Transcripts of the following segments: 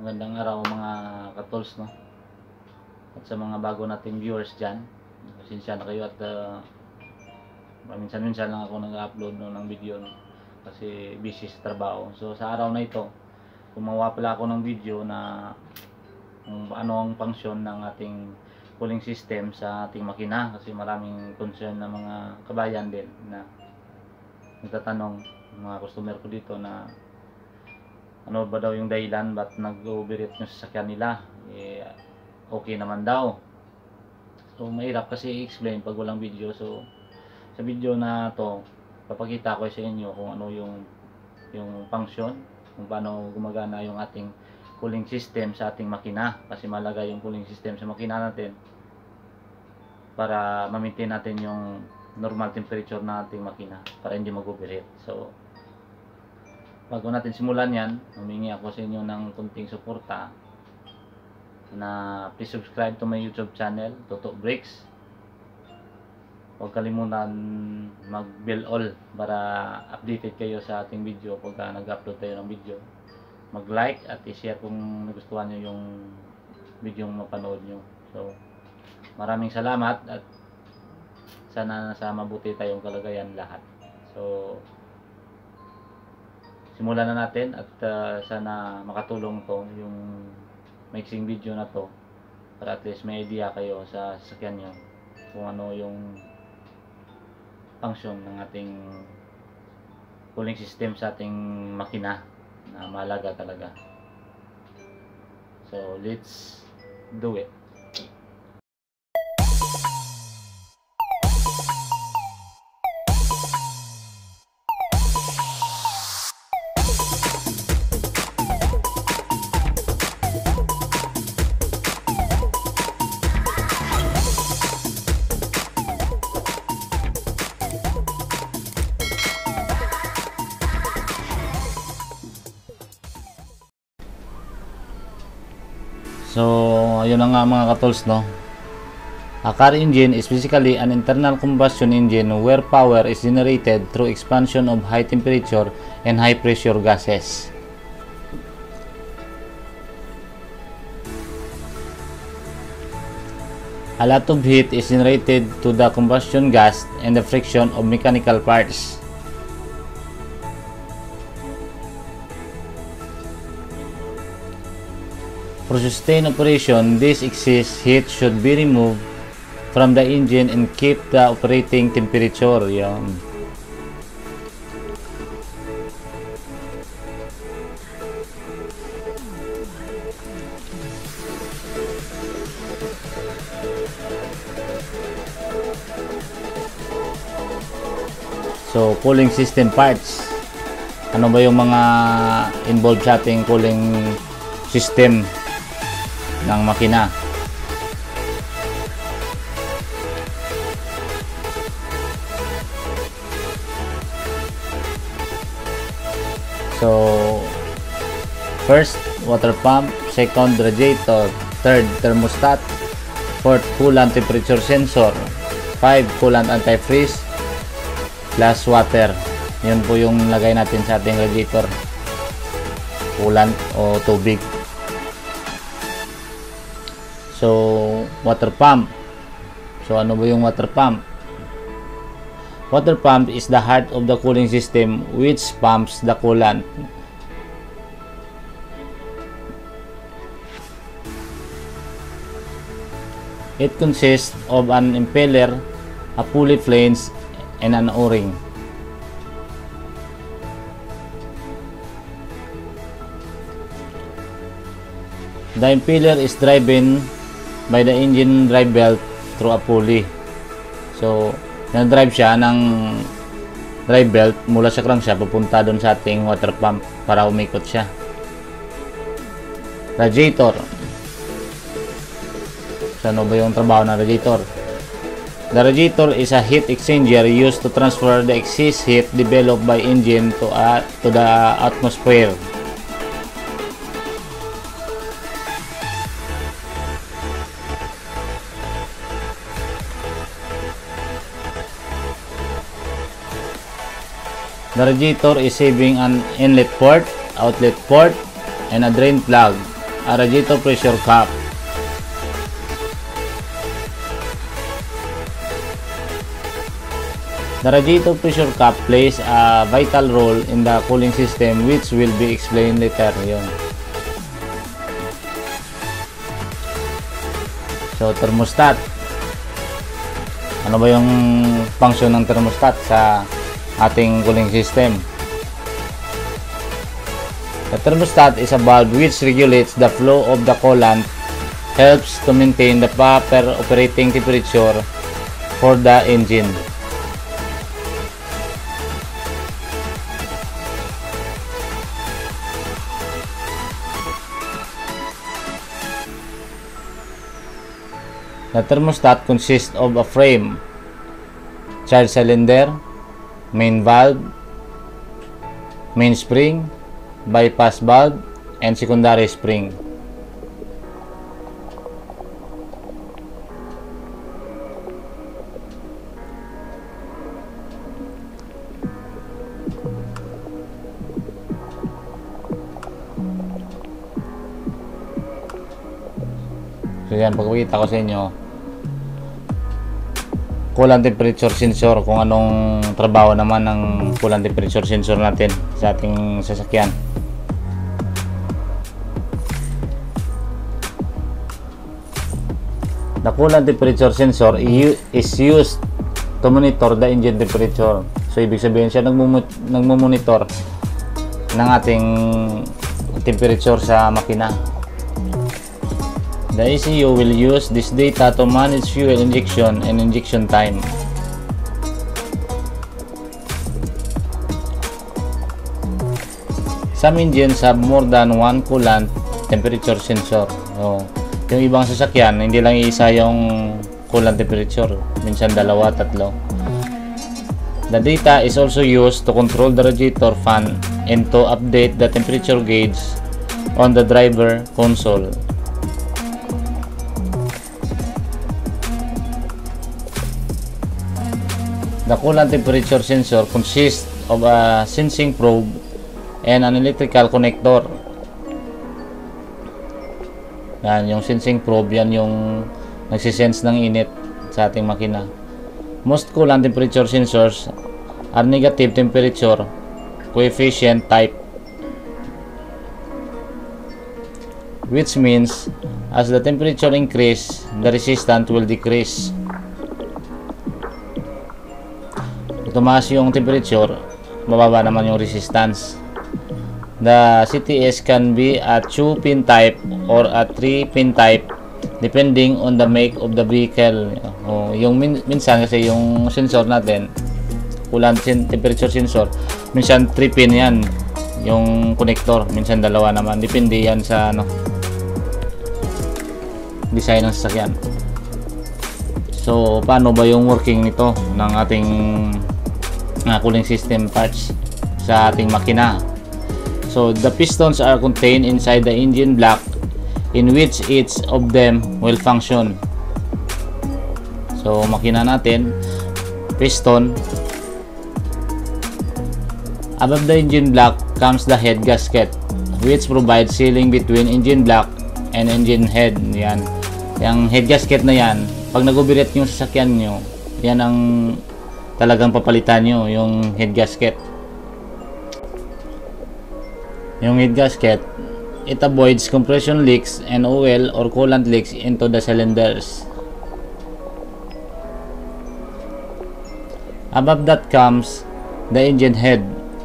Magandang araw mga katols, no? At sa mga bago nating viewers dyan, pasensya na kayo at minsan-minsan lang ako nag-upload ng video, no? Kasi busy sa trabaho. So sa araw na ito, gumawa pala ako ng video na kung ano ang function ng ating cooling system sa ating makina, kasi maraming concern na mga kabayan din na nagtatanong, mga customer ko dito, na ano ba daw yung dahilan ba't nag-overheat yung sasakyan nila. Okay naman daw. So mahirap kasi i-explain pag walang video. So sa video na to, papakita ko sa inyo kung ano yung function, kung paano gumagana yung ating cooling system sa ating makina, kasi malaga yung cooling system sa makina natin para ma-maintain natin yung normal temperature na ating makina para hindi mag-overheat. So bago natin simulan yan, humingi ako sa inyo ng kunting suporta na please subscribe to my YouTube channel, Toto Bricks. Huwag kalimutan mag-bell all para updated kayo sa ating video pagka nag-upload tayo ng video. Mag-like at i-share kung nagustuhan nyo yung video yung mapanood nyo. So maraming salamat at sana nasa mabuti tayong kalagayan lahat. So simulan na natin at sana makatulong to yung mixing video na to para at least may idea kayo sa sasakyan nyo kung ano yung function ng ating cooling system sa ating makina na mahalaga talaga. So let's do it. So, ayun na nga mga katols, no? A car engine is basically an internal combustion engine where power is generated through expansion of high temperature and high pressure gases. A lot of heat is generated to the combustion gas and the friction of mechanical parts. For sustained operation, this excess heat should be removed from the engine and keep the operating temperature. Yan. So, cooling system parts. Ano ba yung mga involved sa ating cooling system ng makina? So first, water pump, second, radiator, third, thermostat, fourth, coolant temperature sensor, 5, coolant antifreeze, plus water. Yun po yung lagay natin sa ating radiator, coolant o tubig. So, water pump. So, ano ba yung water pump? Water pump is the heart of the cooling system which pumps the coolant. It consists of an impeller, a pulley flange, and an O-ring. The impeller is driven by the engine drive belt through a pulley. So, na-drive siya ng drive belt mula sa crankshaft papunta doon sa ating water pump para umikot siya. Radiator. So, ano ba yung trabaho ng radiator? The radiator is a heat exchanger used to transfer the excess heat developed by engine to the atmosphere. The radiator is having an inlet port, outlet port, and a drain plug. a radiator pressure cap. The radiator pressure cap plays a vital role in the cooling system, which will be explained later. Yun. So, thermostat. Ano ba yung function ng thermostat sa ating cooling system? The thermostat is a valve which regulates the flow of the coolant, helps to maintain the proper operating temperature for the engine. The thermostat consists of a frame, charge cylinder, main valve, main spring, bypass valve, and secondary spring. So yan, pagpapakita ko sa inyo coolant temperature sensor, kung anong trabaho naman ng coolant temperature sensor natin sa ating sasakyan. The coolant temperature sensor is used to monitor the engine temperature. So ibig sabihin siya nagmo-monitor ng ating temperature sa makina. The ECU will use this data to manage fuel injection and injection time. Some engines have more than one coolant temperature sensor. So, yung ibang sasakyan, hindi lang isa yung coolant temperature. Minsan dalawa, tatlo. The data is also used to control the radiator fan and to update the temperature gauge on the driver console. The coolant temperature sensor consists of a sensing probe and an electrical connector. Yan, yung sensing probe, yan yung nagsisense ng init sa ating makina. Most coolant temperature sensors are negative temperature coefficient type, which means as the temperature increase, the resistance will decrease. Tumaas yung temperature, bababa naman yung resistance. The CTS can be a 2-pin type or a 3-pin type depending on the make of the vehicle. Yung minsan kasi yung sensor natin, coolant temperature sensor, minsan 3-pin yan yung connector, minsan dalawa naman, depende yan sa design ng sasakyan. So paano ba yung working nito ng ating cooling system parts sa ating makina? So the pistons are contained inside the engine block, in which each of them will function. So makina natin, piston. Above the engine block comes the head gasket, which provides sealing between engine block and engine head. Yan, yung head gasket na yan, pag nag-overheat yung sasakyan nyo, yan ang talagang papalitan nyo, yung head gasket. Yung head gasket, it avoids compression leaks and oil or coolant leaks into the cylinders. Above that comes the engine head.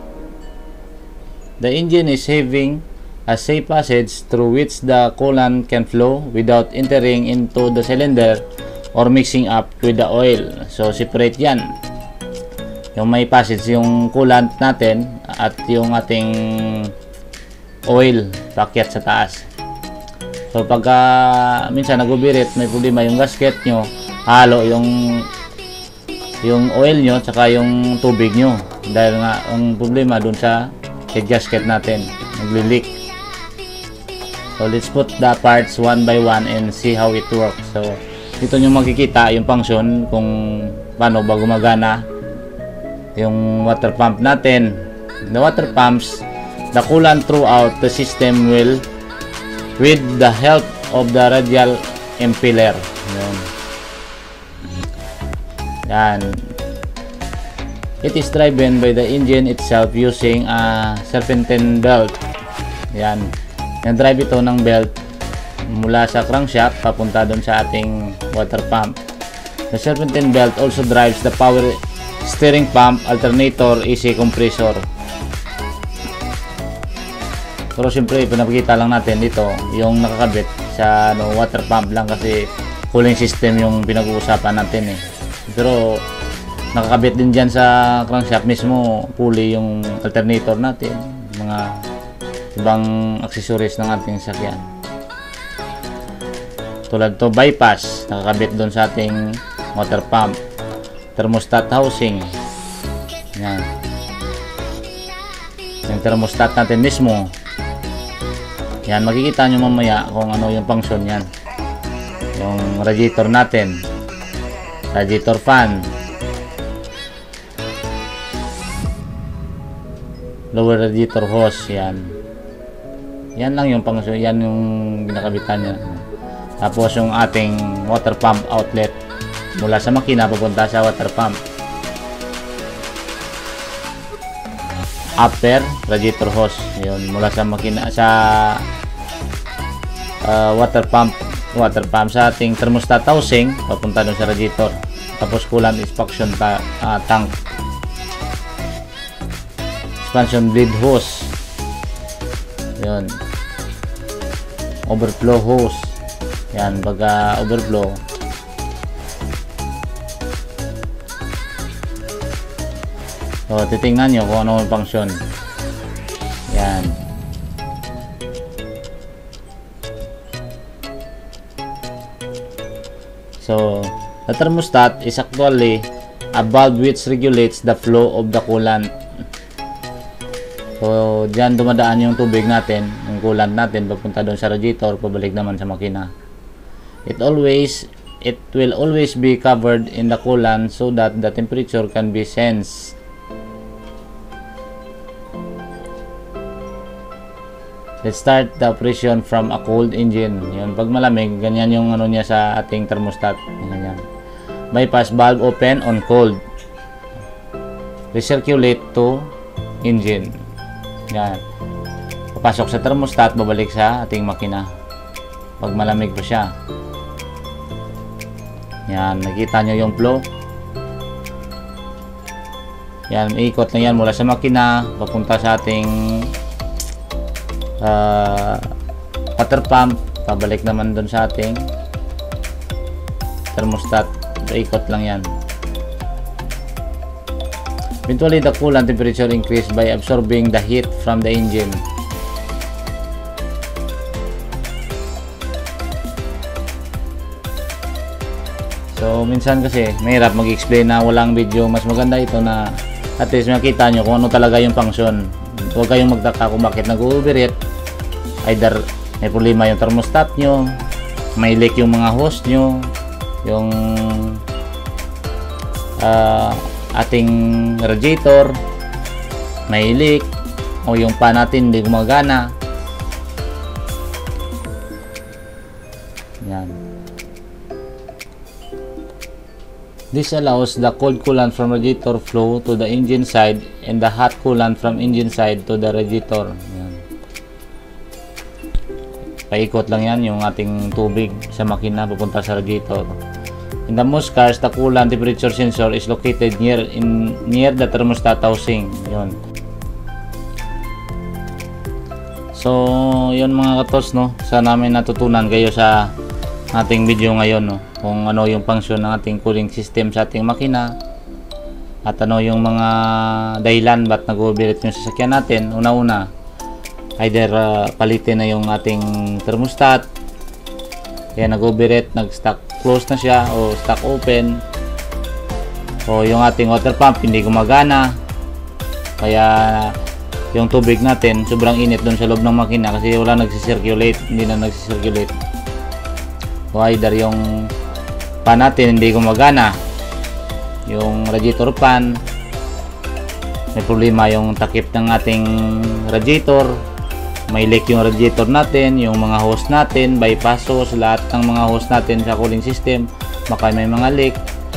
The engine is having a safe passage through which the coolant can flow without entering into the cylinder or mixing up with the oil. So separate yan, yung may passage yung coolant natin at yung ating oil paakyat sa taas. So pagka minsan nag-overheat, may problema yung gasket nyo, halo yung oil nyo tsaka yung tubig nyo, dahil nga ang problema dun sa head gasket natin, nagli-leak. So let's put the parts one by one and see how it works. So dito nyo makikita yung function kung paano ba gumagana yung water pump natin. The water pumps the coolant throughout the system will with the help of the radial impeller. Yan. It is driven by the engine itself using a serpentine belt. Yan. Nag-drive ito ng belt mula sa crankshaft papunta doon sa ating water pump. The serpentine belt also drives the power steering pump, alternator, AC compressor. Pero siyempre pinapakita lang natin dito yung nakakabit sa water pump lang kasi cooling system yung pinag-uusapan natin eh. Pero nakakabit din dyan sa crankshaft mismo pulley yung alternator natin, mga ibang accessories ng ating sakyan. Tulad to bypass, nakakabit doon sa ating water pump, thermostat housing. Yan. Yung thermostat natin mismo. Yan, makikita nyo mamaya kung ano yung function yan. Yung radiator natin, radiator fan, lower radiator hose. Yan. Yan lang yung function, yan yung ginakabitan niya. Tapos yung ating water pump outlet mula sa makina papunta sa water pump. Upper radiator hose, yun, mula sa makina sa water pump sa ating thermostat housing papunta dun sa radiator. Tapos coolant expansion tank, expansion bleed hose, yun, overflow hose. Yan, baga overflow. So, titingnan nyo kung ano yung function. Yan. So, the thermostat is actually a valve which regulates the flow of the coolant. So, dyan dumadaan yung tubig natin, yung coolant natin, papunta doon sa radiator, pabalik naman sa makina. It will always be covered in the coolant so that the temperature can be sensed. Let's start the operation from a cold engine. Yun, pag malamig, ganyan yung ano niya sa ating thermostat. Ganyan. Bypass valve open on cold. Recirculate to engine. Yan. Papasok sa thermostat, babalik sa ating makina. Pag malamig pa siya. Yan, nakita nyo yung flow. Yan, ikot lang yan mula sa makina papunta sa ating water pump, pabalik naman dun sa ating thermostat. Ikot lang yan. Eventually the coolant temperature increase by absorbing the heat from the engine. So, minsan kasi mahirap mag-explain na walang video. Mas maganda ito na at least makita nyo kung ano talaga yung function. Huwag kayong magtaka kung bakit nag-overheat. Either may problema yung thermostat nyo, may leak yung mga hose nyo, yung ating radiator may leak, o yung pan natin hindi gumagana. Yan. This allows the cold coolant from radiator flow to the engine side and the hot coolant from engine side to the radiator. Yan. Paikot lang yan yung ating tubig sa makina papunta sa radiator. In the most cars, the coolant temperature sensor is located near the thermostat housing. Yun. So, yun mga katos, no? Sana namin natutunan kayo sa ating video ngayon, no? Kung ano yung function ng ating cooling system sa ating makina at ano yung mga dahilan ba't nag-overheat yung sasakyan natin. Una-una, either palitin na yung ating thermostat, kaya nag-overheat, nag-stock close na siya o stock open, o yung ating water pump hindi gumagana, kaya yung tubig natin sobrang init doon sa loob ng makina kasi wala nagsisirculate, hindi na nagsisirculate, o either yung pan natin hindi gumagana, yung radiator fan may problema, yung takip ng ating radiator may leak yung radiator natin, yung mga hose natin, bypass hose, lahat ng mga hose natin sa cooling system, baka may mga leak.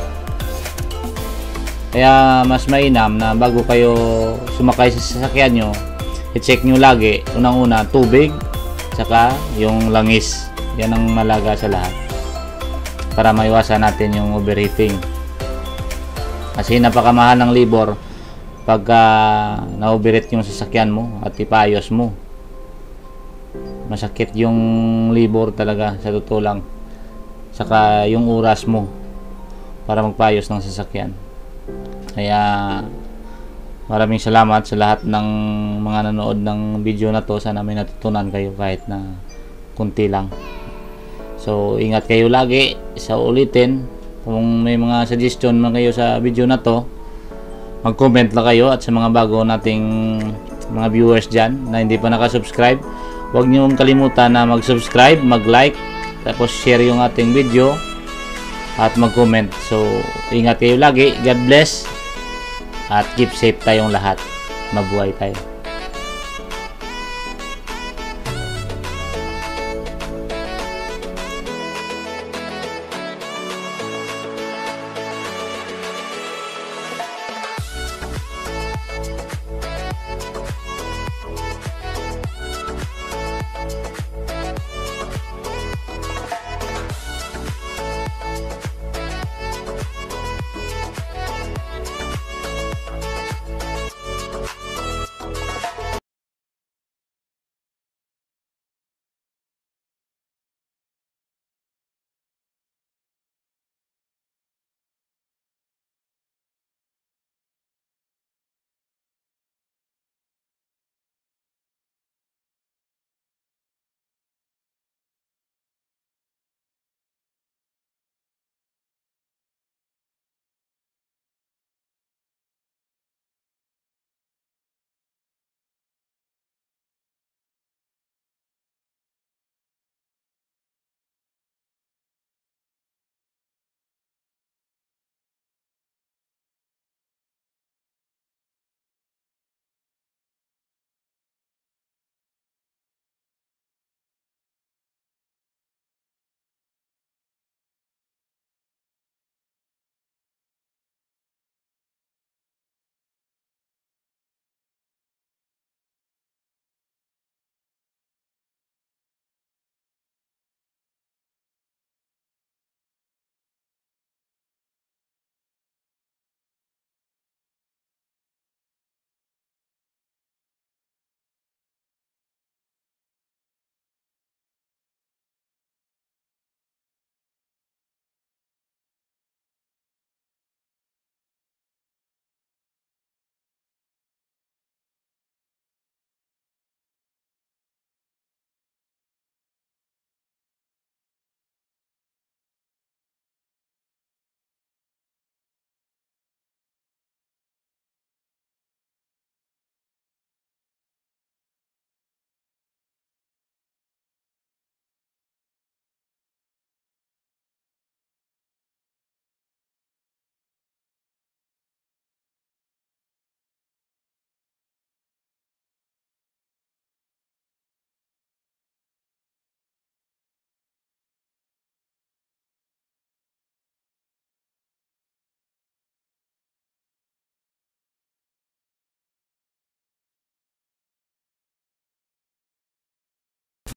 Kaya mas mainam na bago kayo sumakay sa sasakyan nyo, i-check nyo lagi, unang-una tubig, saka yung langis. Yan ang malaga sa lahat para maiwasan natin yung overheating. Kasi napakamahal ng libor pagka na-overheat yung sasakyan mo at ipayos mo. Masakit yung libor talaga sa totoo lang, saka yung oras mo para magpayos ng sasakyan. Kaya maraming salamat sa lahat ng mga nanood ng video na to. Sana may natutunan kayo kahit na kunti lang. So ingat kayo lagi. Sa ulitin, kung may mga suggestion man kayo sa video na to, mag-comment lang kayo. At sa mga bago nating mga viewers dyan na hindi pa nakasubscribe, huwag nyo kalimutan na mag-subscribe, mag-like, tapos share yung ating video at mag-comment. So ingat kayo lagi. God bless at keep safe tayong lahat. Mabuhay tayo.